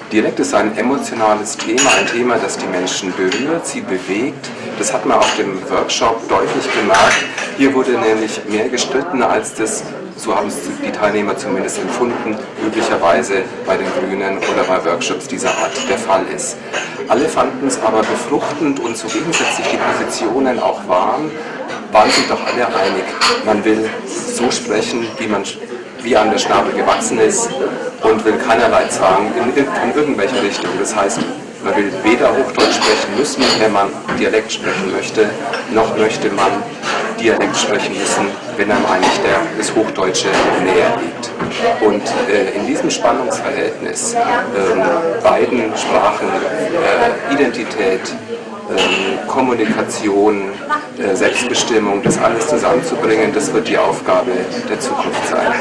Dialekt ist ein emotionales Thema, ein Thema, das die Menschen berührt, sie bewegt. Das hat man auf dem Workshop deutlich gemerkt. Hier wurde nämlich mehr gestritten, als das, so haben es die Teilnehmer zumindest empfunden, üblicherweise bei den Grünen oder bei Workshops dieser Art der Fall ist. Alle fanden es aber befruchtend und so gegensätzlich die Positionen auch waren sich doch alle einig. Man will so sprechen, wie an der Schnabel gewachsen ist und will keinerlei Zwang in irgendwelche Richtung. Das heißt, man will weder Hochdeutsch sprechen müssen, wenn man Dialekt sprechen möchte, noch möchte man Dialekt sprechen müssen, wenn einem eigentlich das Hochdeutsche näher liegt. Und in diesem Spannungsverhältnis beiden Sprachen, Identität, Kommunikation, Selbstbestimmung, das alles zusammenzubringen, das wird die Aufgabe der Zukunft sein.